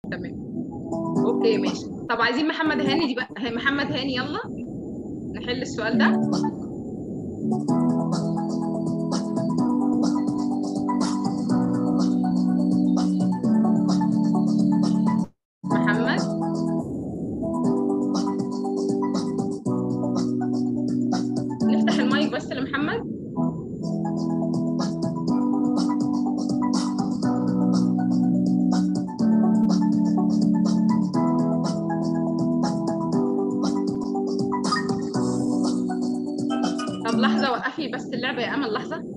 تمام. اوكي ماشي. طب عايزين محمد هاني دي بقى، محمد هاني يلا نحل السؤال ده. محمد، نفتح المايك بس لمحمد. طب لحظة، وقفي بس اللعبة يا أمل، لحظة.